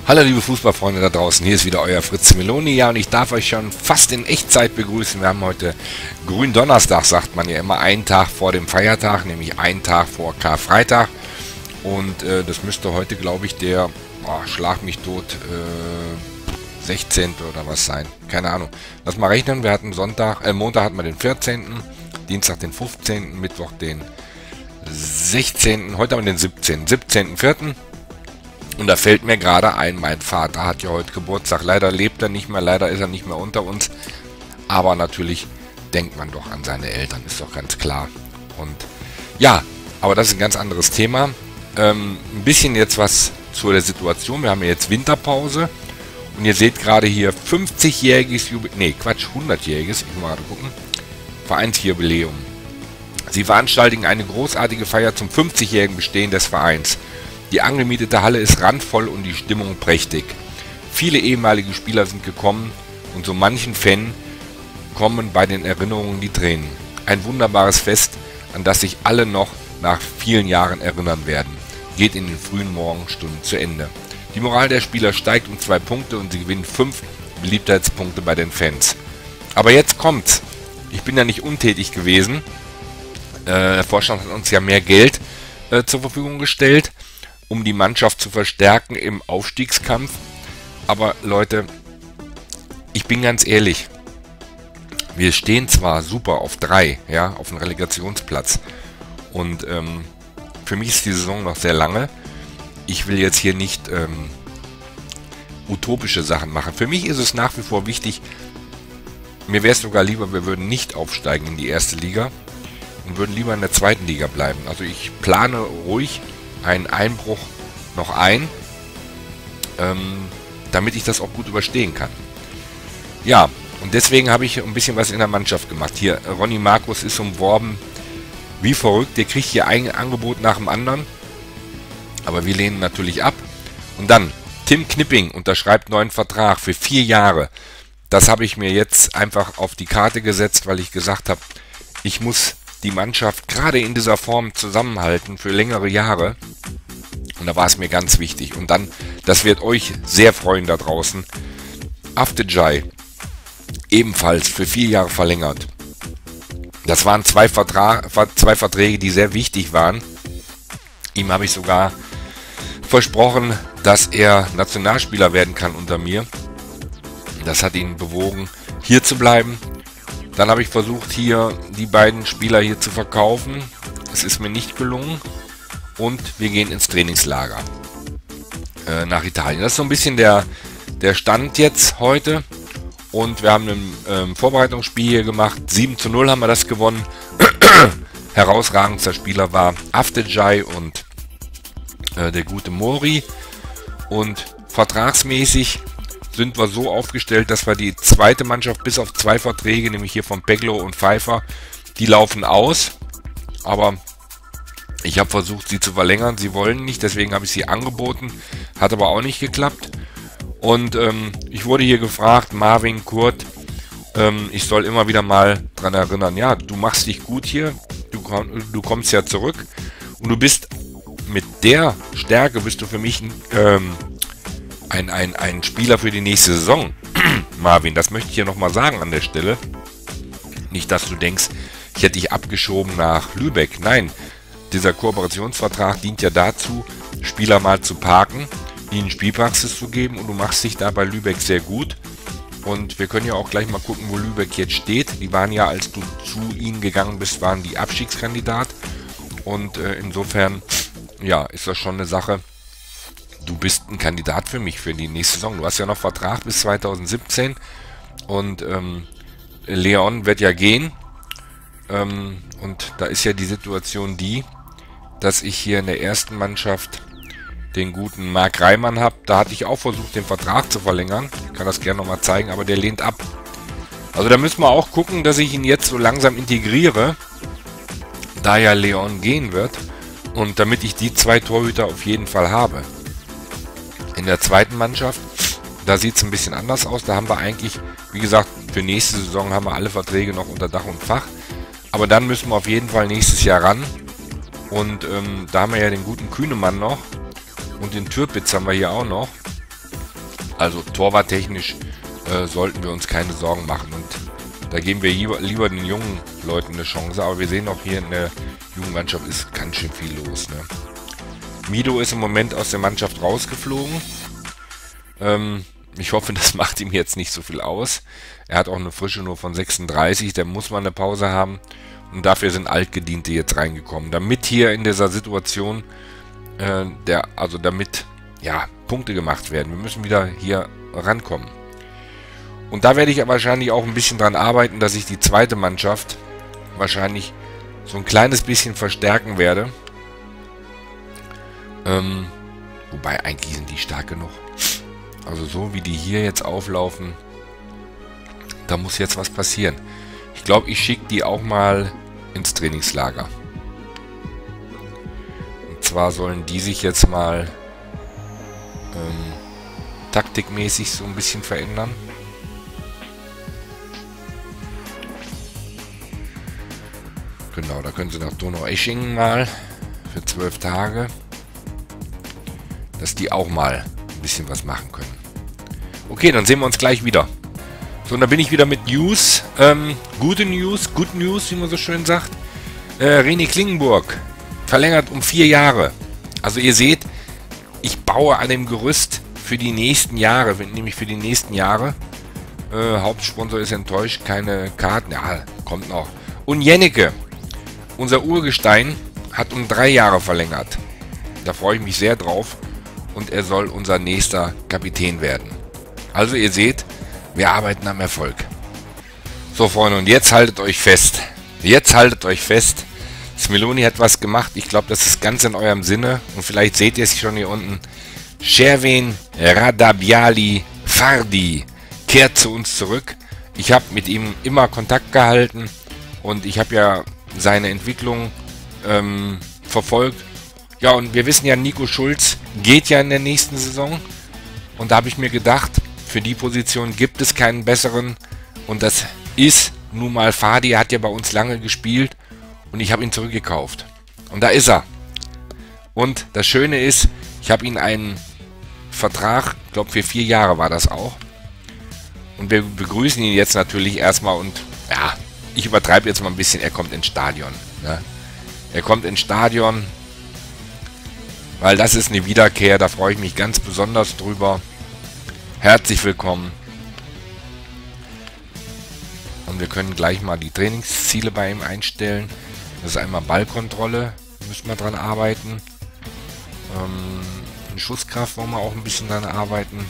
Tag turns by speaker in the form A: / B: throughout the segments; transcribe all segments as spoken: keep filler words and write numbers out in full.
A: Hallo liebe Fußballfreunde da draußen, hier ist wieder euer Fritz Meloni, ja, und ich darf euch schon fast in Echtzeit begrüßen. Wir haben heute Gründonnerstag, sagt man ja immer, einen Tag vor dem Feiertag, nämlich einen Tag vor Karfreitag. Und äh, das müsste heute, glaube ich, der, oh, schlag mich tot, äh, sechzehnte oder was sein, keine Ahnung. Lass mal rechnen, wir hatten Sonntag, äh, Montag hatten wir den vierzehnten, Dienstag den fünfzehnten, Mittwoch den sechzehnten, heute haben wir den siebzehnten, siebzehnten vierten Und da fällt mir gerade ein, mein Vater hat ja heute Geburtstag. Leider lebt er nicht mehr, leider ist er nicht mehr unter uns. Aber natürlich denkt man doch an seine Eltern, ist doch ganz klar. Und ja, aber das ist ein ganz anderes Thema. Ähm, ein bisschen jetzt was zu der Situation. Wir haben ja jetzt Winterpause. Und ihr seht gerade hier fünfzigjähriges Jubiläum, nee, Quatsch, hundertjähriges, ich muss mal gerade gucken, Vereinsjubiläum. Sie veranstalten eine großartige Feier zum fünfzigjährigen Bestehen des Vereins. Die angemietete Halle ist randvoll und die Stimmung prächtig. Viele ehemalige Spieler sind gekommen und so manchen Fan kommen bei den Erinnerungen die Tränen. Ein wunderbares Fest, an das sich alle noch nach vielen Jahren erinnern werden, geht in den frühen Morgenstunden zu Ende. Die Moral der Spieler steigt um zwei Punkte und sie gewinnen fünf Beliebtheitspunkte bei den Fans. Aber jetzt kommt's. Ich bin ja nicht untätig gewesen. Äh, der Vorstand hat uns ja mehr Geld äh, zur Verfügung gestellt, um die Mannschaft zu verstärken im Aufstiegskampf. Aber Leute, ich bin ganz ehrlich, wir stehen zwar super auf drei, ja, auf dem Relegationsplatz. Und ähm, für mich ist die Saison noch sehr lange. Ich will jetzt hier nicht ähm, utopische Sachen machen. Für mich ist es nach wie vor wichtig, mir wäre es sogar lieber, wir würden nicht aufsteigen in die erste Liga und würden lieber in der zweiten Liga bleiben. Also ich plane ruhig einen Einbruch noch ein, ähm, damit ich das auch gut überstehen kann. Ja, und deswegen habe ich ein bisschen was in der Mannschaft gemacht. Hier, Ronny Markus ist umworben wie verrückt, der kriegt hier ein Angebot nach dem anderen, aber wir lehnen natürlich ab. Und dann, Tim Knipping unterschreibt neuen Vertrag für vier Jahre. Das habe ich mir jetzt einfach auf die Karte gesetzt, weil ich gesagt habe, ich muss die Mannschaft gerade in dieser Form zusammenhalten für längere Jahre. Und da war es mir ganz wichtig. Und dann, das wird euch sehr freuen da draußen, Avdijay ebenfalls für vier Jahre verlängert. Das waren zwei, Vertra zwei Verträge, die sehr wichtig waren. Ihm habe ich sogar versprochen, dass er Nationalspieler werden kann unter mir. Das hat ihn bewogen, hier zu bleiben. Dann habe ich versucht, hier die beiden Spieler hier zu verkaufen. Es ist mir nicht gelungen. Und wir gehen ins Trainingslager äh, nach Italien. Das ist so ein bisschen der, der Stand jetzt heute. Und wir haben ein ähm, Vorbereitungsspiel hier gemacht. sieben zu null haben wir das gewonnen. Herausragendster Spieler war Avdijay und äh, der gute Mori. Und vertragsmäßig sind wir so aufgestellt, dass wir die zweite Mannschaft bis auf zwei Verträge, nämlich hier von Peglo und Pfeiffer, die laufen aus. Aber ich habe versucht, sie zu verlängern. Sie wollen nicht, deswegen habe ich sie angeboten. Hat aber auch nicht geklappt. Und ähm, ich wurde hier gefragt, Marvin, Kurt, ähm, ich soll immer wieder mal dran erinnern, ja, du machst dich gut hier, du, du kommst ja zurück und du bist mit der Stärke, bist du für mich ein, ähm, ein, ein, ein Spieler für die nächste Saison. Marvin, das möchte ich hier nochmal sagen an der Stelle. Nicht, dass du denkst, ich hätte dich abgeschoben nach Lübeck. Nein, dieser Kooperationsvertrag dient ja dazu, Spieler mal zu parken, ihnen Spielpraxis zu geben, und du machst dich da bei Lübeck sehr gut. Und wir können ja auch gleich mal gucken, wo Lübeck jetzt steht. Die waren ja, als du zu ihnen gegangen bist, waren die Abstiegskandidat. Und äh, insofern, ja, ist das schon eine Sache. Du bist ein Kandidat für mich für die nächste Saison. Du hast ja noch Vertrag bis zweitausendsiebzehn. Und ähm, Leon wird ja gehen. Ähm, und da ist ja die Situation die, dass ich hier in der ersten Mannschaft den guten Marc Reimann habe. Da hatte ich auch versucht, den Vertrag zu verlängern. Ich kann das gerne nochmal zeigen, aber der lehnt ab. Also da müssen wir auch gucken, dass ich ihn jetzt so langsam integriere, da ja Leon gehen wird. Und damit ich die zwei Torhüter auf jeden Fall habe. In der zweiten Mannschaft, da sieht es ein bisschen anders aus. Da haben wir eigentlich, wie gesagt, für nächste Saison haben wir alle Verträge noch unter Dach und Fach. Aber dann müssen wir auf jeden Fall nächstes Jahr ran. Und ähm, da haben wir ja den guten Kühnemann noch. Und den Türpitz haben wir hier auch noch. Also torwarttechnisch äh, sollten wir uns keine Sorgen machen. Und da geben wir lieber, lieber den jungen Leuten eine Chance. Aber wir sehen auch hier in der Jugendmannschaft ist ganz schön viel los. Ne? Mido ist im Moment aus der Mannschaft rausgeflogen. Ähm, ich hoffe, das macht ihm jetzt nicht so viel aus. Er hat auch eine Frische nur von sechsunddreißig. Der muss mal eine Pause haben. Und dafür sind Altgediente jetzt reingekommen. Damit hier in dieser Situation, äh, der, also damit ja, Punkte gemacht werden. Wir müssen wieder hier rankommen. Und da werde ich wahrscheinlich auch ein bisschen dran arbeiten, dass ich die zweite Mannschaft wahrscheinlich so ein kleines bisschen verstärken werde. Ähm, wobei eigentlich sind die stark genug. Also so wie die hier jetzt auflaufen, da muss jetzt was passieren. Ich glaube, ich schicke die auch mal ins Trainingslager. Und zwar sollen die sich jetzt mal ähm, taktikmäßig so ein bisschen verändern. Genau, da können sie nach Donaueschingen mal für zwölf Tage, dass die auch mal ein bisschen was machen können. Okay, dann sehen wir uns gleich wieder. So, und da bin ich wieder mit News. Ähm, gute News, Good News, wie man so schön sagt. Äh, René Klingenburg verlängert um vier Jahre. Also ihr seht, ich baue an dem Gerüst für die nächsten Jahre, nämlich für die nächsten Jahre. Äh, Hauptsponsor ist enttäuscht, keine Karten. Ja, kommt noch. Und Jennecke, unser Urgestein, hat um drei Jahre verlängert. Da freue ich mich sehr drauf. Und er soll unser nächster Kapitän werden. Also ihr seht, wir arbeiten am Erfolg. So Freunde, und jetzt haltet euch fest. Jetzt haltet euch fest. Smilony hat was gemacht. Ich glaube, das ist ganz in eurem Sinne. Und vielleicht seht ihr es schon hier unten. Shervin Radabiali Fardi kehrt zu uns zurück. Ich habe mit ihm immer Kontakt gehalten. Und ich habe ja seine Entwicklung ähm, verfolgt. Ja, und wir wissen ja, Nico Schulz geht ja in der nächsten Saison. Und da habe ich mir gedacht, für die Position gibt es keinen besseren. Und das ist nun mal Fardi. Er hat ja bei uns lange gespielt. Und ich habe ihn zurückgekauft. Und da ist er. Und das Schöne ist, ich habe ihn einen Vertrag, ich glaube für vier Jahre war das auch. Und wir begrüßen ihn jetzt natürlich erstmal. Und ja, ich übertreibe jetzt mal ein bisschen. Er kommt ins Stadion. Ne? Er kommt ins Stadion. Weil das ist eine Wiederkehr. Da freue ich mich ganz besonders drüber. Herzlich willkommen. Und wir können gleich mal die Trainingsziele bei ihm einstellen. Das ist einmal Ballkontrolle. Müssen wir dran arbeiten. Ähm, in Schusskraft wollen wir auch ein bisschen dran arbeiten.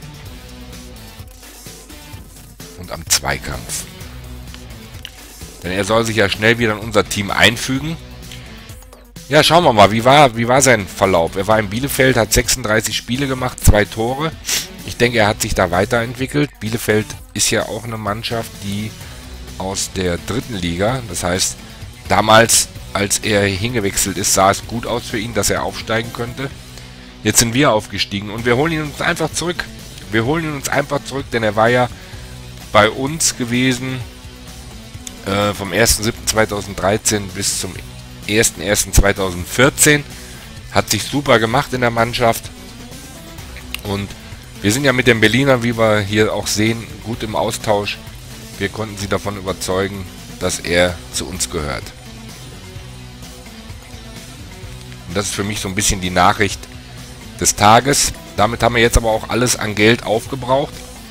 A: Und am Zweikampf. Denn er soll sich ja schnell wieder in unser Team einfügen. Ja, schauen wir mal, wie war, wie war sein Verlauf? Er war in Bielefeld, hat sechsunddreißig Spiele gemacht, zwei Tore. Ich denke, er hat sich da weiterentwickelt. Bielefeld ist ja auch eine Mannschaft, die aus der dritten Liga, das heißt, damals, als er hingewechselt ist, sah es gut aus für ihn, dass er aufsteigen könnte. Jetzt sind wir aufgestiegen und wir holen ihn uns einfach zurück. Wir holen ihn uns einfach zurück, denn er war ja bei uns gewesen äh, vom ersten siebten zweitausenddreizehn bis zum ersten ersten zweitausendvierzehn. Hat sich super gemacht in der Mannschaft. Und wir sind ja mit den Berlinern, wie wir hier auch sehen, gut im Austausch. Wir konnten sie davon überzeugen, dass er zu uns gehört. Und das ist für mich so ein bisschen die Nachricht des Tages. Damit haben wir jetzt aber auch alles an Geld aufgebraucht.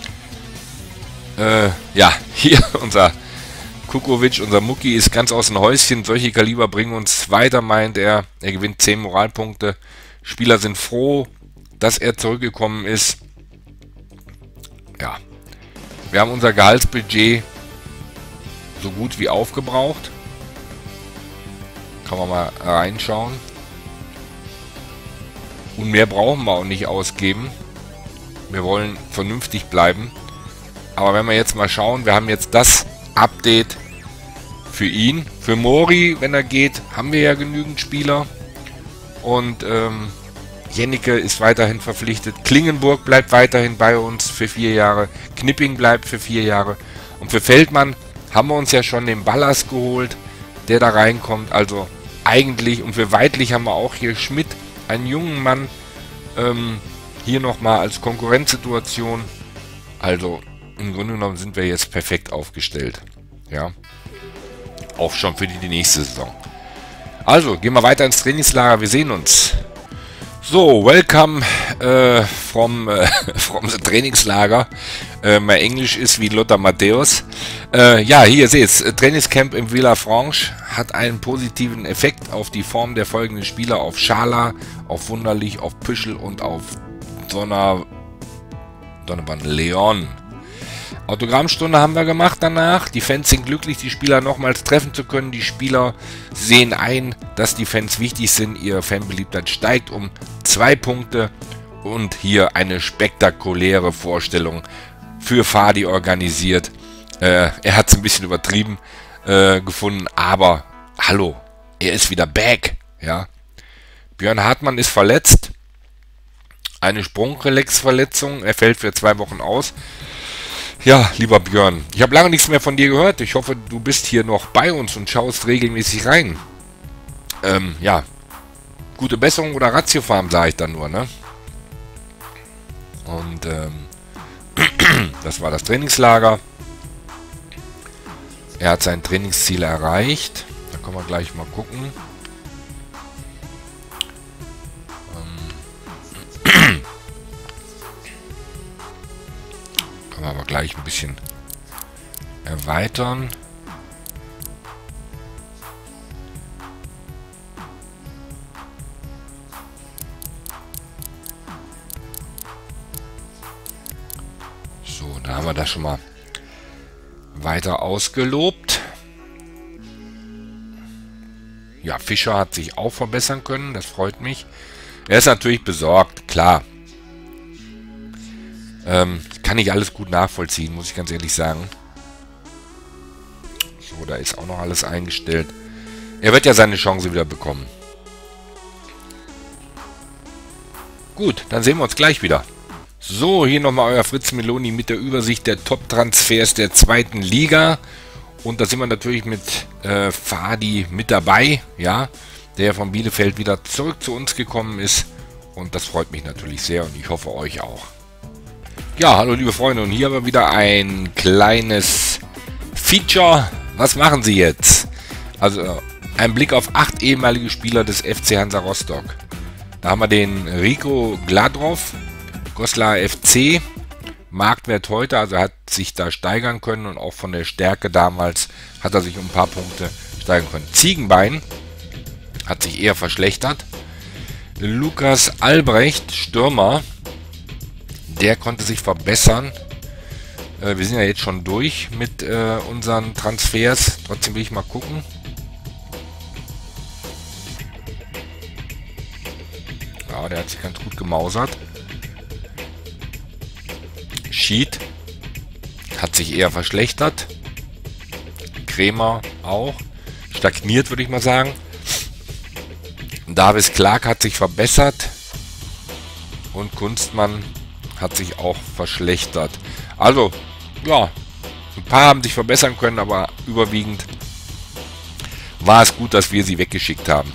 A: Äh, ja, hier unser Kukovic, unser Mucki, ist ganz aus dem Häuschen. Solche Kaliber bringen uns weiter, meint er. Er gewinnt zehn Moralpunkte. Spieler sind froh, dass er zurückgekommen ist. Ja. Wir haben unser Gehaltsbudget so gut wie aufgebraucht. Kann man mal reinschauen. Und mehr brauchen wir auch nicht ausgeben. Wir wollen vernünftig bleiben. Aber wenn wir jetzt mal schauen, wir haben jetzt das Update für ihn. Für Mori, wenn er geht, haben wir ja genügend Spieler. Und ähm, Jennecke ist weiterhin verpflichtet. Klingenburg bleibt weiterhin bei uns für vier Jahre. Knipping bleibt für vier Jahre. Und für Feldmann haben wir uns ja schon den Ballas geholt, der da reinkommt. Also eigentlich, und für Weidlich haben wir auch hier Schmidt, einen jungen Mann, ähm, Hier nochmal als Konkurrenzsituation. Also im Grunde genommen sind wir jetzt perfekt aufgestellt. Ja. Auch schon für die, die nächste Saison. Also, gehen wir weiter ins Trainingslager. Wir sehen uns. So, welcome äh, from, äh, from the Trainingslager. Äh, mein Englisch ist wie Lothar Matthäus. Äh, ja, hier seht ihr, Trainingscamp im Villafranche hat einen positiven Effekt auf die Form der folgenden Spieler: auf Schala, auf Wunderlich, auf Püschel und auf Donner, Donovan Leon. Autogrammstunde haben wir gemacht danach. Die Fans sind glücklich, die Spieler nochmals treffen zu können. Die Spieler sehen ein, dass die Fans wichtig sind. Ihre Fanbeliebtheit steigt um zwei Punkte. Und hier eine spektakuläre Vorstellung für Fadi organisiert. Äh, er hat es ein bisschen übertrieben äh, gefunden, aber hallo, er ist wieder back. Ja. Björn Hartmann ist verletzt. Eine Sprungreflexverletzung. Er fällt für zwei Wochen aus. Ja, lieber Björn, ich habe lange nichts mehr von dir gehört. Ich hoffe, du bist hier noch bei uns und schaust regelmäßig rein. Ähm, ja, gute Besserung oder Ratiofarm, sage ich dann nur, ne? Und, ähm, das war das Trainingslager. Er hat sein Trainingsziel erreicht. Da können wir gleich mal gucken. Aber gleich ein bisschen erweitern. So, da haben wir das schon mal weiter ausgelobt. Ja, Fischer hat sich auch verbessern können, das freut mich. Er ist natürlich besorgt, klar. Ähm, kann ich alles gut nachvollziehen, muss ich ganz ehrlich sagen. So, da ist auch noch alles eingestellt. Er wird ja seine Chance wieder bekommen. Gut, dann sehen wir uns gleich wieder. So, hier nochmal euer Fritz Meloni mit der Übersicht der Top-Transfers der zweiten Liga. Und da sind wir natürlich mit äh, Fadi mit dabei, ja, der von Bielefeld wieder zurück zu uns gekommen ist. Und das freut mich natürlich sehr und ich hoffe euch auch. Ja, hallo liebe Freunde, und hier haben wir wieder ein kleines Feature. Was machen sie jetzt? Also ein Blick auf acht ehemalige Spieler des F C Hansa Rostock. Da haben wir den Rico Gladrow, Goslar F C, Marktwert heute, also hat sich da steigern können und auch von der Stärke damals hat er sich um ein paar Punkte steigern können. Ziegenbein hat sich eher verschlechtert. Lukas Albrecht, Stürmer, der konnte sich verbessern. Äh, wir sind ja jetzt schon durch mit äh, unseren Transfers. Trotzdem will ich mal gucken. Ja, der hat sich ganz gut gemausert. Schied hat sich eher verschlechtert. Krämer auch. Stagniert, würde ich mal sagen. Davis Clark hat sich verbessert. Und Kunstmann hat sich auch verschlechtert. Also, ja, ein paar haben sich verbessern können, aber überwiegend war es gut, dass wir sie weggeschickt haben.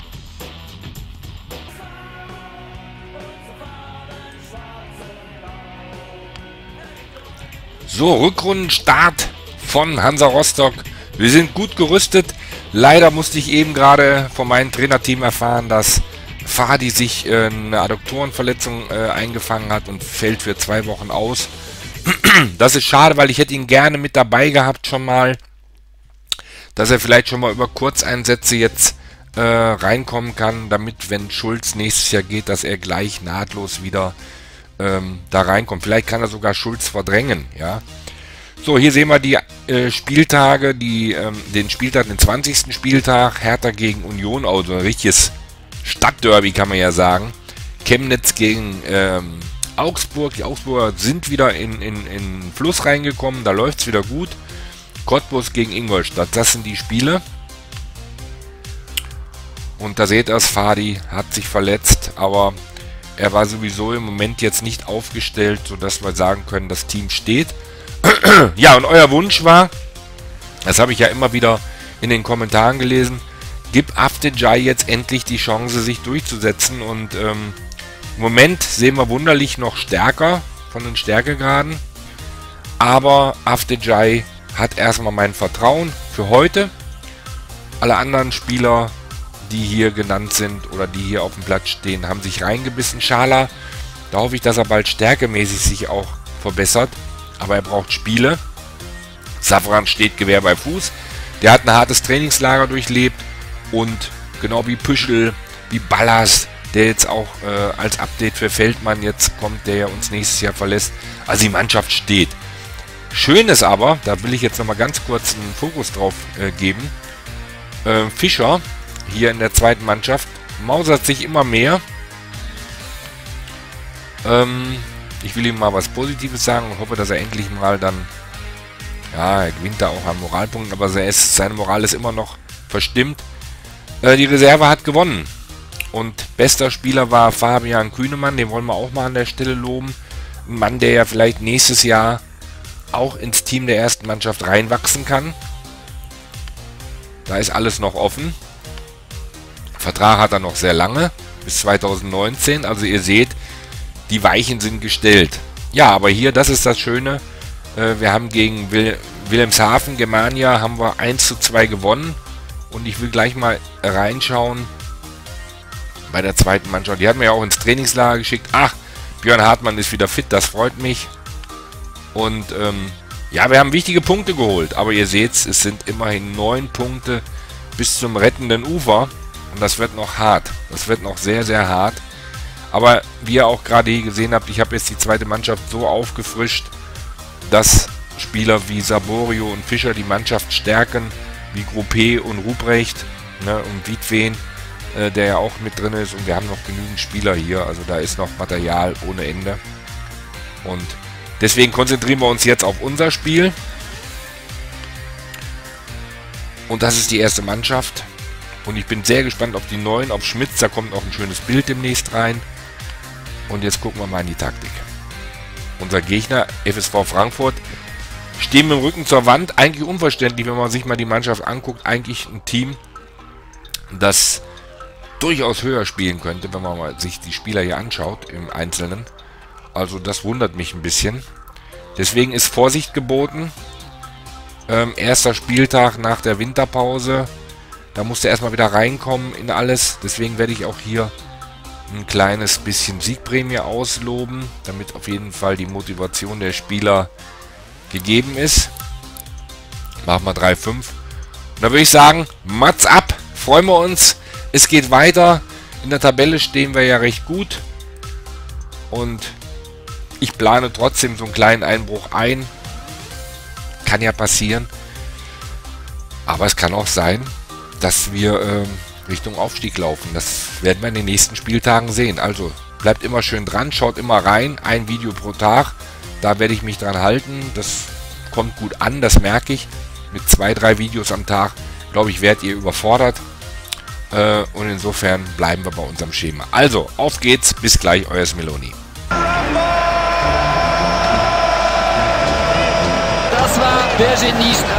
A: So, Rückrundenstart von Hansa Rostock. Wir sind gut gerüstet. Leider musste ich eben gerade von meinem Trainerteam erfahren, dass Fadi sich äh, eine Adduktorenverletzung äh, eingefangen hat und fällt für zwei Wochen aus. Das ist schade, weil ich hätte ihn gerne mit dabei gehabt schon mal, dass er vielleicht schon mal über Kurzeinsätze jetzt äh, reinkommen kann, damit, wenn Schulz nächstes Jahr geht, dass er gleich nahtlos wieder ähm, da reinkommt. Vielleicht kann er sogar Schulz verdrängen, ja. So, hier sehen wir die äh, Spieltage, die, ähm, den Spieltag, den zwanzigsten Spieltag, Hertha gegen Union, also ein richtiges Stadtderby kann man ja sagen. Chemnitz gegen ähm, Augsburg. Die Augsburger sind wieder in, in, in den Fluss reingekommen, da läuft es wieder gut. Cottbus gegen Ingolstadt, das sind die Spiele. Und da seht ihr es, Fadi hat sich verletzt, aber er war sowieso im Moment jetzt nicht aufgestellt, sodass wir sagen können, das Team steht. Ja, und euer Wunsch war, das habe ich ja immer wieder in den Kommentaren gelesen, gib Avdejai jetzt endlich die Chance, sich durchzusetzen. Und ähm, Im Moment sehen wir wunderlich noch stärker von den Stärkegraden. Aber Avdejai hat erstmal mein Vertrauen für heute. Alle anderen Spieler, die hier genannt sind oder die hier auf dem Platz stehen, haben sich reingebissen. Schala, da hoffe ich, dass er bald stärkemäßig sich auch verbessert. Aber er braucht Spiele. Safran steht Gewehr bei Fuß. Der hat ein hartes Trainingslager durchlebt. Und genau wie Püschel, wie Ballas, der jetzt auch äh, als Update für Feldmann jetzt kommt, der ja uns nächstes Jahr verlässt. Also die Mannschaft steht. Schön ist aber, da will ich jetzt nochmal ganz kurz einen Fokus drauf äh, geben, äh, Fischer hier in der zweiten Mannschaft mausert sich immer mehr. Ähm, ich will ihm mal was Positives sagen und hoffe, dass er endlich mal dann, ja, er gewinnt da auch an Moralpunkten, aber er ist, seine Moral ist immer noch verstimmt. Äh, die Reserve hat gewonnen. Und bester Spieler war Fabian Kühnemann, den wollen wir auch mal an der Stelle loben. Ein Mann, der ja vielleicht nächstes Jahr auch ins Team der ersten Mannschaft reinwachsen kann. Da ist alles noch offen. Vertrag hat er noch sehr lange, bis zweitausendneunzehn. Also ihr seht, die Weichen sind gestellt. Ja, aber hier, das ist das Schöne. Äh, wir haben gegen Wil Wilhelmshaven, Germania, haben wir eins zu zwei gewonnen. Und ich will gleich mal reinschauen bei der zweiten Mannschaft. Die hat mir ja auch ins Trainingslager geschickt. Ach, Björn Hartmann ist wieder fit, das freut mich. Und ähm, ja, wir haben wichtige Punkte geholt. Aber ihr seht, es sind immerhin neun Punkte bis zum rettenden Ufer. Und das wird noch hart. Das wird noch sehr, sehr hart. Aber wie ihr auch gerade hier gesehen habt, ich habe jetzt die zweite Mannschaft so aufgefrischt, dass Spieler wie Saborio und Fischer die Mannschaft stärken, wie Groupé und Ruprecht, ne, und Wiedwen, äh, der ja auch mit drin ist. Und wir haben noch genügend Spieler hier. Also da ist noch Material ohne Ende. Und deswegen konzentrieren wir uns jetzt auf unser Spiel. Und das ist die erste Mannschaft. Und ich bin sehr gespannt auf die neuen, auf Schmitz. Da kommt noch ein schönes Bild demnächst rein. Und jetzt gucken wir mal in die Taktik. Unser Gegner, F S V Frankfurt, stehen mit dem Rücken zur Wand. Eigentlich unverständlich, wenn man sich mal die Mannschaft anguckt. Eigentlich ein Team, das durchaus höher spielen könnte, wenn man mal sich die Spieler hier anschaut im Einzelnen. Also das wundert mich ein bisschen. Deswegen ist Vorsicht geboten. Ähm, erster Spieltag nach der Winterpause. Da musste erstmal wieder reinkommen in alles. Deswegen werde ich auch hier ein kleines bisschen Siegprämie ausloben, damit auf jeden Fall die Motivation der Spieler gegeben ist. Machen wir drei fünf. Und da würde ich sagen, Mats ab. Freuen wir uns. Es geht weiter. In der Tabelle stehen wir ja recht gut. Und ich plane trotzdem so einen kleinen Einbruch ein. Kann ja passieren. Aber es kann auch sein, dass wir ähm, Richtung Aufstieg laufen. Das werden wir in den nächsten Spieltagen sehen. Also bleibt immer schön dran, schaut immer rein. Ein Video pro Tag. Da werde ich mich dran halten. Das kommt gut an, das merke ich. Mit zwei, drei Videos am Tag, glaube ich, werdet ihr überfordert. Äh, und insofern bleiben wir bei unserem Schema. Also, auf geht's. Bis gleich, euer Smeloni.
B: Das war der Geniestreich.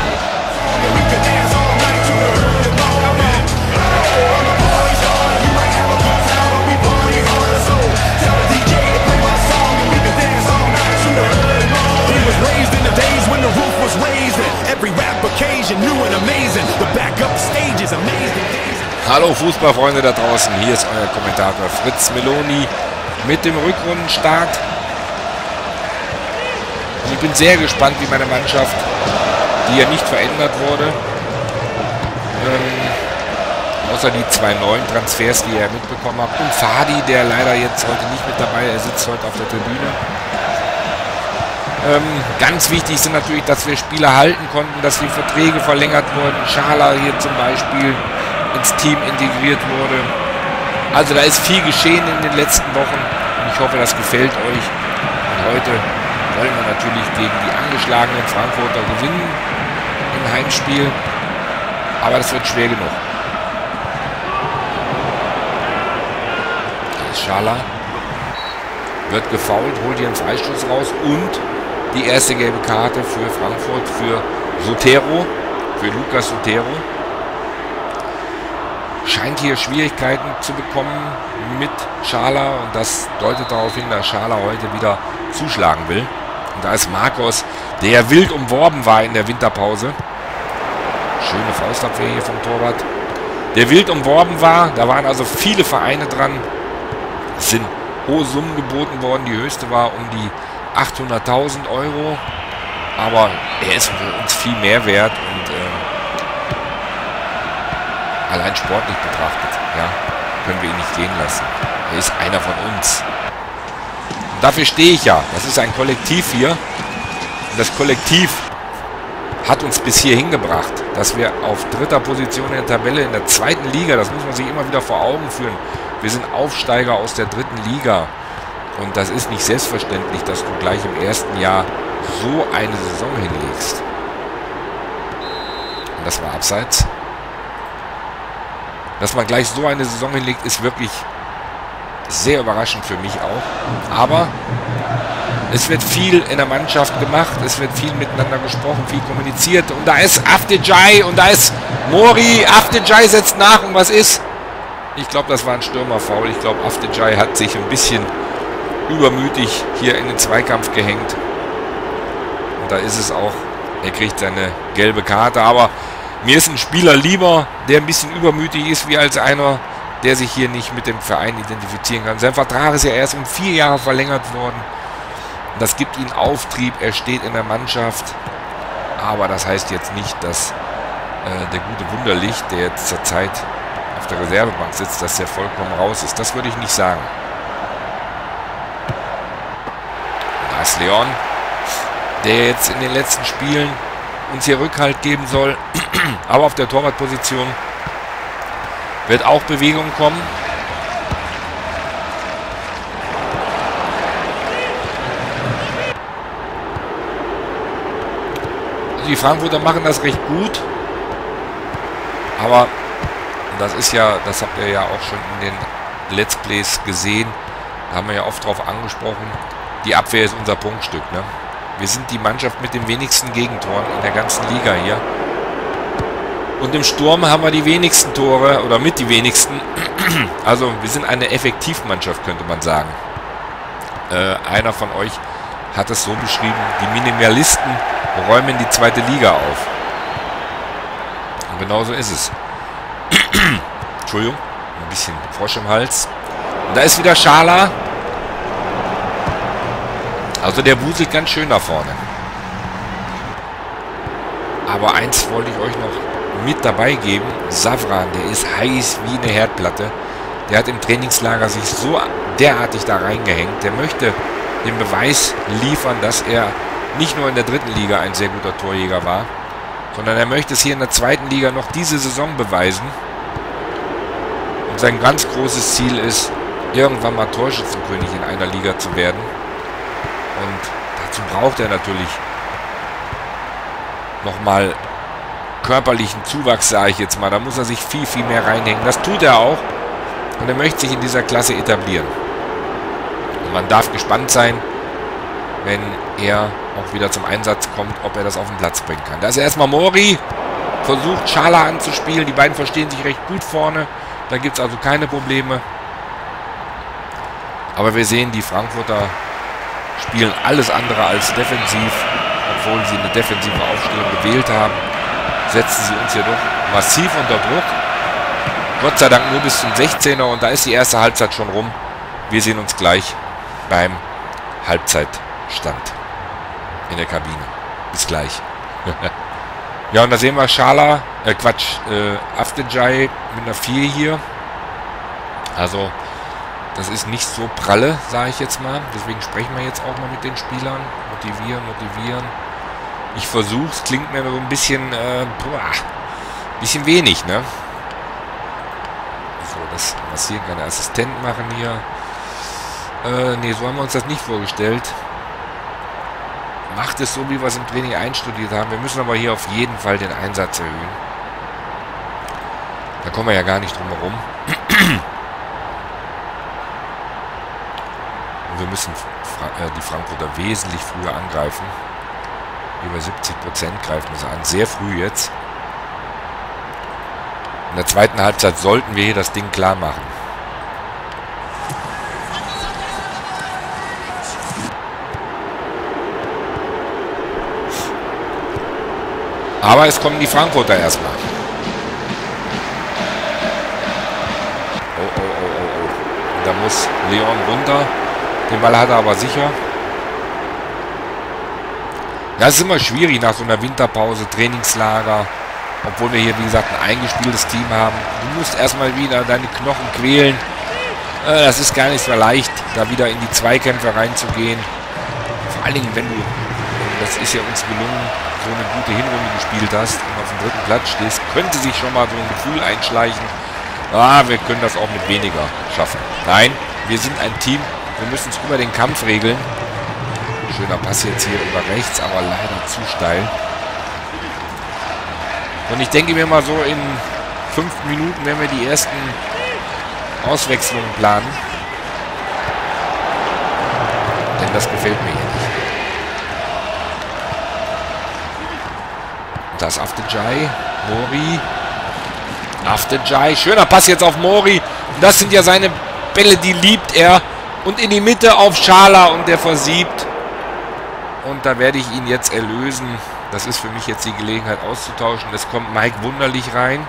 A: Hallo Fußballfreunde da draußen, hier ist euer Kommentator Fritz Meloni mit dem Rückrundenstart. Und ich bin sehr gespannt, wie meine Mannschaft, die ja nicht verändert wurde, ähm, außer die zwei neuen Transfers, die ihr mitbekommen habt, und Fadi, der leider jetzt heute nicht mit dabei, er sitzt heute auf der Tribüne. Ähm, ganz wichtig sind natürlich, dass wir Spieler halten konnten, dass die Verträge verlängert wurden. Schala hier zum Beispiel ins Team integriert wurde. Also da ist viel geschehen in den letzten Wochen und ich hoffe, das gefällt euch. Und heute wollen wir natürlich gegen die angeschlagenen Frankfurter gewinnen im Heimspiel, aber das wird schwer genug. Da ist Schala, wird gefoult, holt hier einen Freistoß raus und die erste gelbe Karte für Frankfurt, für Sotero, für Lucas Sotero. scheint hier Schwierigkeiten zu bekommen mit Schala. Und das deutet darauf hin, dass Schala heute wieder zuschlagen will. Und da ist Marcos, der wild umworben war in der Winterpause. Schöne Faustabwehr hier vom Torwart. Der wild umworben war. Da waren also viele Vereine dran. Es sind hohe Summen geboten worden. Die höchste war um die achthunderttausend Euro. Aber er ist für uns viel mehr wert. Und äh, allein sportlich betrachtet, ja, können wir ihn nicht gehen lassen. Er ist einer von uns. Und dafür stehe ich ja. Das ist ein Kollektiv hier. Und das Kollektiv hat uns bis hierhin gebracht, dass wir auf dritter Position in der Tabelle in der zweiten Liga, das muss man sich immer wieder vor Augen führen. Wir sind Aufsteiger aus der dritten Liga. Und das ist nicht selbstverständlich, dass du gleich im ersten Jahr so eine Saison hinlegst. Und das war abseits. Dass man gleich so eine Saison hinlegt, ist wirklich sehr überraschend für mich auch. Aber es wird viel in der Mannschaft gemacht. Es wird viel miteinander gesprochen, viel kommuniziert. Und da ist Avdijay und da ist Mori. Avdijay setzt nach. Und was ist? Ich glaube, das war ein Stürmerfoul. Ich glaube, Avdijay hat sich ein bisschen übermütig hier in den Zweikampf gehängt. Und da ist es auch. Er kriegt seine gelbe Karte. Aber mir ist ein Spieler lieber, der ein bisschen übermütig ist, wie als einer, der sich hier nicht mit dem Verein identifizieren kann. Sein Vertrag ist ja erst um vier Jahre verlängert worden. Das gibt ihm Auftrieb. Er steht in der Mannschaft. Aber das heißt jetzt nicht, dass äh, der gute Wunderlich, der jetzt zur Zeit auf der Reservebank sitzt, dass der vollkommen raus ist. Das würde ich nicht sagen. Da ist Leon, der jetzt in den letzten Spielen uns hier Rückhalt geben soll. Aber auf der Torwartposition wird auch Bewegung kommen. Die Frankfurter machen das recht gut. Aber das ist ja, das habt ihr ja auch schon in den Let's Plays gesehen. Da haben wir ja oft drauf angesprochen. Die Abwehr ist unser Punktstück, ne? Wir sind die Mannschaft mit den wenigsten Gegentoren in der ganzen Liga hier. Und im Sturm haben wir die wenigsten Tore oder mit die wenigsten. Also wir sind eine Effektivmannschaft, könnte man sagen. Äh, einer von euch hat es so beschrieben, die Minimalisten räumen die zweite Liga auf. Und genauso ist es. Entschuldigung, ein bisschen Frosch im Hals. Und da ist wieder Schala. Also der wuselt ganz schön da vorne. Aber eins wollte ich euch noch mit dabei geben. Savran, der ist heiß wie eine Herdplatte. Der hat im Trainingslager sich so derartig da reingehängt. Der möchte den Beweis liefern, dass er nicht nur in der dritten Liga ein sehr guter Torjäger war, sondern er möchte es hier in der zweiten Liga noch diese Saison beweisen. Und sein ganz großes Ziel ist, irgendwann mal Torschützenkönig in einer Liga zu werden. Und dazu braucht er natürlich nochmal körperlichen Zuwachs, sage ich jetzt mal. Da muss er sich viel, viel mehr reinhängen. Das tut er auch. Und er möchte sich in dieser Klasse etablieren. Und man darf gespannt sein, wenn er auch wieder zum Einsatz kommt, ob er das auf den Platz bringen kann. Da ist erstmal Mori. Versucht Schala anzuspielen. Die beiden verstehen sich recht gut vorne. Da gibt es also keine Probleme. Aber wir sehen, die Frankfurter spielen alles andere als defensiv. Obwohl sie eine defensive Aufstellung gewählt haben, setzen sie uns jedoch massiv unter Druck. Gott sei Dank nur bis zum sechzehner und da ist die erste Halbzeit schon rum. Wir sehen uns gleich beim Halbzeitstand in der Kabine. Bis gleich. Ja, und da sehen wir Schala, äh Quatsch, äh, Avdijay mit einer vier hier. Also, das ist nicht so pralle, sage ich jetzt mal. Deswegen sprechen wir jetzt auch mal mit den Spielern. Motivieren, motivieren. Ich versuche es, klingt mir so ein bisschen, äh, boah, bisschen wenig, ne? So, das, was hier keine Assistenten machen hier. Äh, ne, so haben wir uns das nicht vorgestellt. Macht es so, wie wir es im Training einstudiert haben. Wir müssen aber hier auf jeden Fall den Einsatz erhöhen. Da kommen wir ja gar nicht drum herum. Und wir müssen Fra äh, die Frankfurter wesentlich früher angreifen. Über siebzig Prozent greifen wir sie an. Sehr früh jetzt. In der zweiten Halbzeit sollten wir hier das Ding klar machen. Aber es kommen die Frankfurter erstmal. Oh, oh, oh, oh, oh. Und da muss Leon runter. Den Ball hat er aber sicher. Das ist immer schwierig nach so einer Winterpause, Trainingslager. Obwohl wir hier, wie gesagt, ein eingespieltes Team haben. Du musst erstmal wieder deine Knochen quälen. Das ist gar nicht so leicht, da wieder in die Zweikämpfe reinzugehen. Vor allen Dingen, wenn du, das ist ja uns gelungen, so eine gute Hinrunde gespielt hast und auf dem dritten Platz stehst, könnte sich schon mal so ein Gefühl einschleichen, ah, wir können das auch mit weniger schaffen. Nein, wir sind ein Team, wir müssen es über den Kampf regeln. Schöner Pass jetzt hier über rechts, aber leider zu steil. Und ich denke mir mal so, in fünf Minuten werden wir die ersten Auswechslungen planen. Denn das gefällt mir hier nicht. Das Afdejai, Mori. Afdejai, schöner Pass jetzt auf Mori. Und das sind ja seine Bälle, die liebt er. Und in die Mitte auf Schala und der versiebt. Und da werde ich ihn jetzt erlösen. Das ist für mich jetzt die Gelegenheit auszutauschen. Es kommt Mike Wunderlich rein.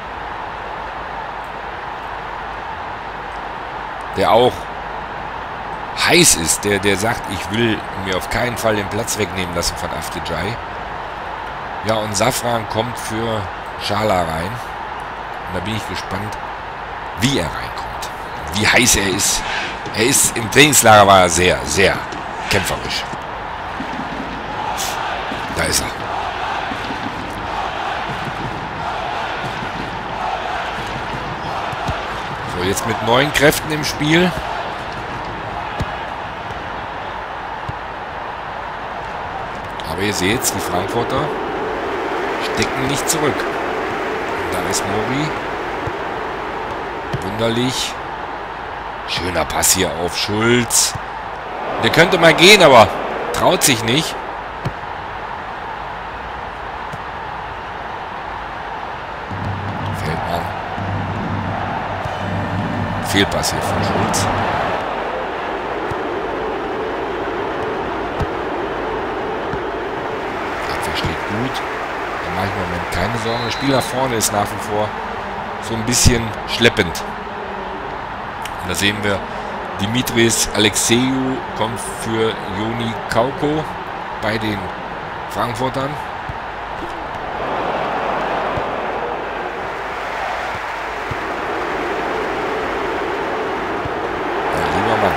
A: Der auch heiß ist. Der, der sagt, ich will mir auf keinen Fall den Platz wegnehmen lassen von Afdejai. Ja, und Safran kommt für Schala rein. Und da bin ich gespannt, wie er reinkommt. Wie heiß er ist. Er ist im Trainingslager war er sehr, sehr kämpferisch. Da ist er. So, jetzt mit neuen Kräften im Spiel. Aber ihr seht, die Frankfurter stecken nicht zurück. Da ist Mori. Wunderlich. Schöner Pass hier auf Schulz. Der könnte mal gehen, aber traut sich nicht. Feldmann. Fehlpass hier von Schulz. Abwehr steht gut. Da mache ich im Moment keine Sorgen. Das Spiel nach vorne ist nach wie vor so ein bisschen schleppend. Und da sehen wir, Dimitris Alexeju kommt für Joni Kauko bei den Frankfurtern. Mein lieber Mann.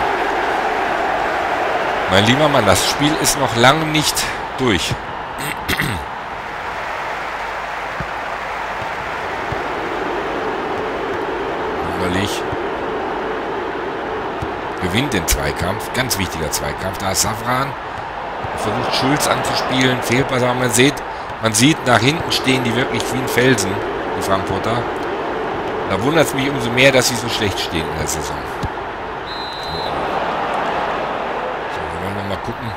A: Mein lieber Mann, das Spiel ist noch lange nicht durch. Wunderlich. Gewinnt den Zweikampf. Ganz wichtiger Zweikampf. Da ist Safran. Er versucht Schulz anzuspielen. Fehlpass. Aber man sieht, man sieht, nach hinten stehen die wirklich wie ein Felsen, die Frankfurter. Da wundert es mich umso mehr, dass sie so schlecht stehen in der Saison. So, wir wollen noch mal gucken.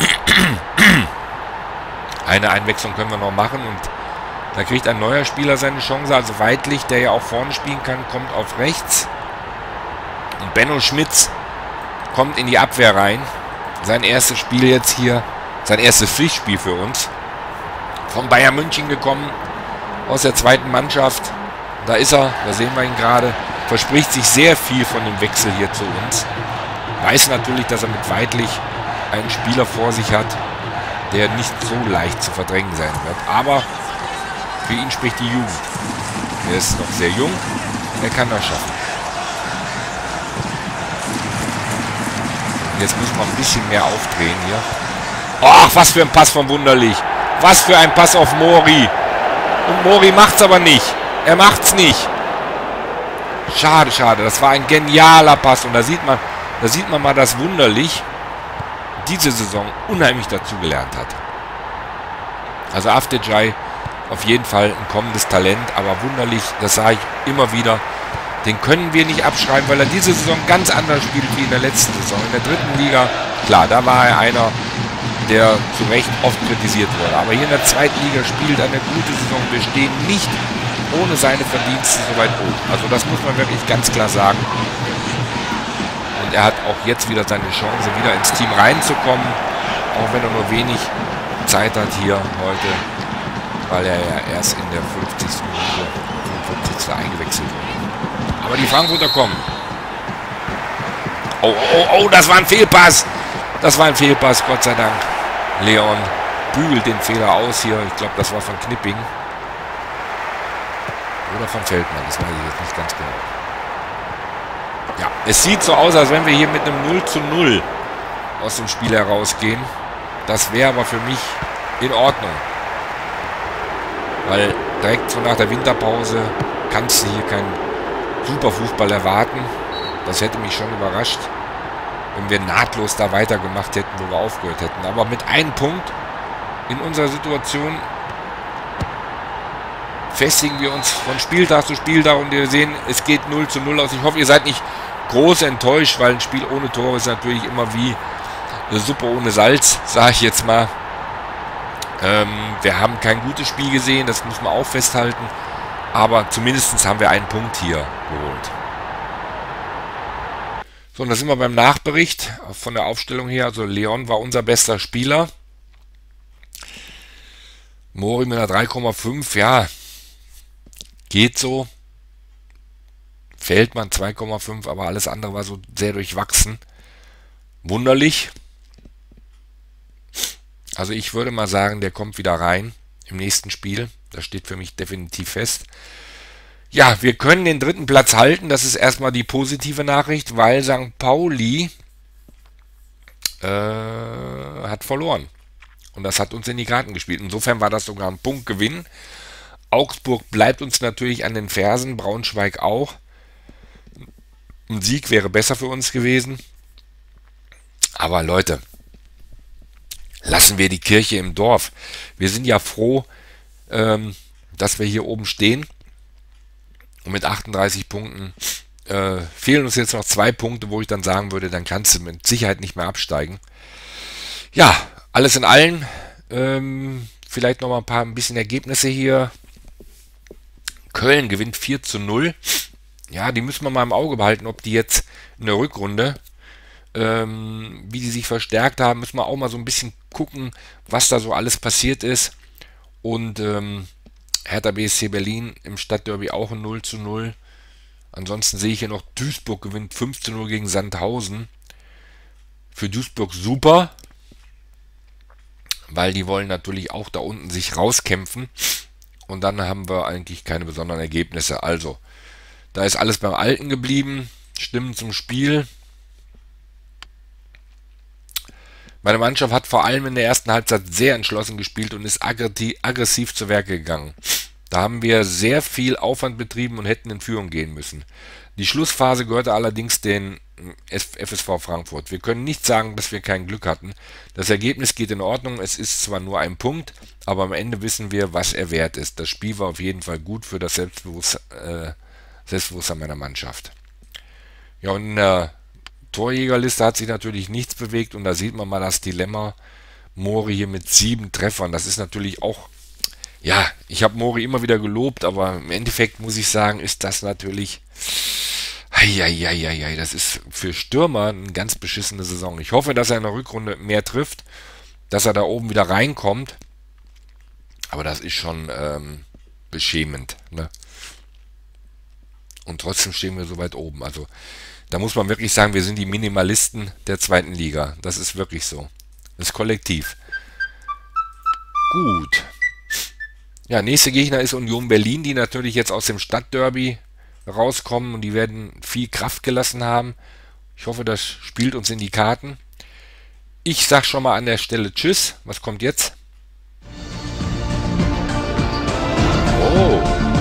A: Eine Einwechslung können wir noch machen und da kriegt ein neuer Spieler seine Chance. Also Weidlich, der ja auch vorne spielen kann, kommt auf rechts. Und Benno Schmitz kommt in die Abwehr rein. Sein erstes Spiel jetzt hier, sein erstes Pflichtspiel für uns. Von Bayern München gekommen, aus der zweiten Mannschaft. Da ist er, da sehen wir ihn gerade. Verspricht sich sehr viel von dem Wechsel hier zu uns. Weiß natürlich, dass er mit Weidlich einen Spieler vor sich hat, der nicht so leicht zu verdrängen sein wird. Aber für ihn spricht die Jugend. Er ist noch sehr jung, er kann das schaffen. Jetzt müssen wir ein bisschen mehr aufdrehen hier. Ach, was für ein Pass von Wunderlich. Was für ein Pass auf Mori. Und Mori macht's aber nicht. Er macht's nicht. Schade, schade. Das war ein genialer Pass. Und da sieht man, da sieht man mal, dass Wunderlich diese Saison unheimlich dazugelernt hat. Also Afdejai auf jeden Fall ein kommendes Talent. Aber Wunderlich, das sage ich immer wieder, den können wir nicht abschreiben, weil er diese Saison ganz anders spielt wie in der letzten Saison. In der dritten Liga, klar, da war er einer, der zu Recht oft kritisiert wurde. Aber hier in der zweiten Liga spielt er eine gute Saison. Wir stehen nicht ohne seine Verdienste so weit oben. Also das muss man wirklich ganz klar sagen. Und er hat auch jetzt wieder seine Chance, wieder ins Team reinzukommen, auch wenn er nur wenig Zeit hat hier heute, weil er ja erst in der fünfzigsten Minute, fünfundfünfzigsten eingewechselt wurde. Aber die Frankfurter kommen. Oh, oh, oh, das war ein Fehlpass. Das war ein Fehlpass, Gott sei Dank. Leon bügelt den Fehler aus hier. Ich glaube, das war von Knipping. Oder von Feldmann, das weiß ich jetzt nicht ganz genau. Ja, es sieht so aus, als wenn wir hier mit einem null zu null aus dem Spiel herausgehen. Das wäre aber für mich in Ordnung. Weil direkt so nach der Winterpause kannst du hier keinen Superfußball erwarten. Das hätte mich schon überrascht, wenn wir nahtlos da weitergemacht hätten, wo wir aufgehört hätten. Aber mit einem Punkt in unserer Situation festigen wir uns von Spieltag zu Spieltag und wir sehen, es geht null zu null aus. Ich hoffe, ihr seid nicht groß enttäuscht, weil ein Spiel ohne Tore ist natürlich immer wie eine Suppe ohne Salz, sage ich jetzt mal. Ähm, wir haben kein gutes Spiel gesehen, das muss man auch festhalten. Aber zumindest haben wir einen Punkt hier geholt. So, und da sind wir beim Nachbericht von der Aufstellung her. Also Leon war unser bester Spieler. Mori mit einer drei Komma fünf, ja, geht so. Feldmann zwei Komma fünf, aber alles andere war so sehr durchwachsen. Wunderlich. Also ich würde mal sagen, der kommt wieder rein im nächsten Spiel. Das steht für mich definitiv fest. Ja, wir können den dritten Platz halten. Das ist erstmal die positive Nachricht, weil Sankt Pauli äh, hat verloren. Und das hat uns in die Karten gespielt. Insofern war das sogar ein Punktgewinn. Augsburg bleibt uns natürlich an den Fersen, Braunschweig auch. Ein Sieg wäre besser für uns gewesen. Aber Leute, lassen wir die Kirche im Dorf. Wir sind ja froh, ähm, dass wir hier oben stehen. Und mit achtunddreißig Punkten äh, fehlen uns jetzt noch zwei Punkte, wo ich dann sagen würde, dann kannst du mit Sicherheit nicht mehr absteigen. Ja, alles in allem. Ähm, vielleicht noch mal ein paar ein bisschen Ergebnisse hier. Köln gewinnt vier zu null. Ja, die müssen wir mal im Auge behalten, ob die jetzt in der Rückrunde, ähm, wie die sich verstärkt haben, müssen wir auch mal so ein bisschen gucken, was da so alles passiert ist. Und ähm, Hertha B S C Berlin im Stadtderby auch ein null zu null. Ansonsten sehe ich hier noch, Duisburg gewinnt fünf zu null gegen Sandhausen. Für Duisburg super, weil die wollen natürlich auch da unten sich rauskämpfen. Und dann haben wir eigentlich keine besonderen Ergebnisse. Also, da ist alles beim Alten geblieben. Stimmen zum Spiel. Meine Mannschaft hat vor allem in der ersten Halbzeit sehr entschlossen gespielt und ist aggressiv zu Werke gegangen. Da haben wir sehr viel Aufwand betrieben und hätten in Führung gehen müssen. Die Schlussphase gehörte allerdings den F S V Frankfurt. Wir können nicht sagen, dass wir kein Glück hatten. Das Ergebnis geht in Ordnung. Es ist zwar nur ein Punkt, aber am Ende wissen wir, was er wert ist. Das Spiel war auf jeden Fall gut für das Selbstbewusstsein, äh, Selbstbewusstsein meiner Mannschaft. Ja, und in der Torjägerliste hat sich natürlich nichts bewegt und da sieht man mal das Dilemma. Mori hier mit sieben Treffern. Das ist natürlich auch, ja, ich habe Mori immer wieder gelobt, aber im Endeffekt muss ich sagen, ist das natürlich, eieieiei, das ist für Stürmer eine ganz beschissene Saison. Ich hoffe, dass er in der Rückrunde mehr trifft, dass er da oben wieder reinkommt, aber das ist schon ähm, beschämend, ne? Und trotzdem stehen wir so weit oben. Also da muss man wirklich sagen, wir sind die Minimalisten der zweiten Liga. Das ist wirklich so. Das Kollektiv. Gut. Ja, nächster Gegner ist Union Berlin, die natürlich jetzt aus dem Stadtderby rauskommen und die werden viel Kraft gelassen haben. Ich hoffe, das spielt uns in die Karten. Ich sag schon mal an der Stelle Tschüss. Was kommt jetzt? Oh.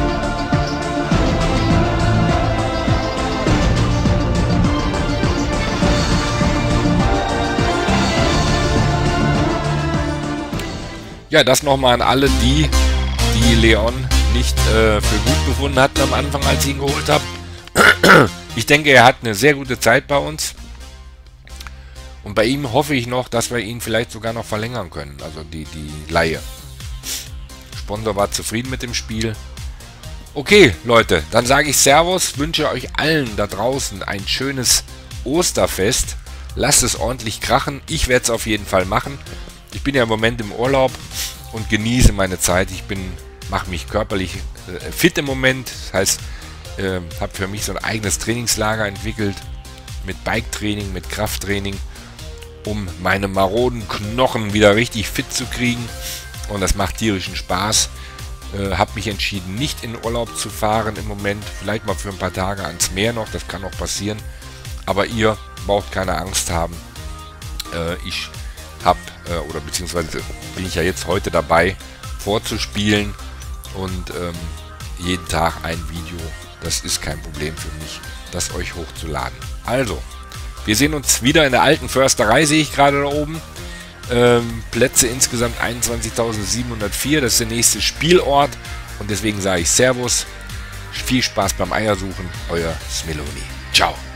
A: Ja, das nochmal an alle die, die Leon nicht äh, für gut befunden hatten am Anfang, als ich ihn geholt habe. Ich denke, er hat eine sehr gute Zeit bei uns. Und bei ihm hoffe ich noch, dass wir ihn vielleicht sogar noch verlängern können. Also die, die Leihe. Sponsor war zufrieden mit dem Spiel. Okay, Leute, dann sage ich Servus, wünsche euch allen da draußen ein schönes Osterfest. Lasst es ordentlich krachen. Ich werde es auf jeden Fall machen. Ich bin ja im Moment im Urlaub und genieße meine Zeit. Ich bin, mache mich körperlich äh, fit im Moment. Das heißt, äh, habe für mich so ein eigenes Trainingslager entwickelt mit Bike-Training, mit Krafttraining, um meine maroden Knochen wieder richtig fit zu kriegen. Und das macht tierischen Spaß. Äh, habe mich entschieden, nicht in Urlaub zu fahren im Moment. Vielleicht mal für ein paar Tage ans Meer noch, das kann noch passieren. Aber ihr braucht keine Angst haben. Äh, ich habe, äh, oder beziehungsweise bin ich ja jetzt heute dabei, vorzuspielen. Und ähm, jeden Tag ein Video. Das ist kein Problem für mich, das euch hochzuladen. Also, wir sehen uns wieder in der alten Försterei, sehe ich gerade da oben. Ähm, Plätze insgesamt einundzwanzigtausendsiebenhundertvier, das ist der nächste Spielort und deswegen sage ich Servus, viel Spaß beim Eiersuchen, euer Smiloni. Ciao.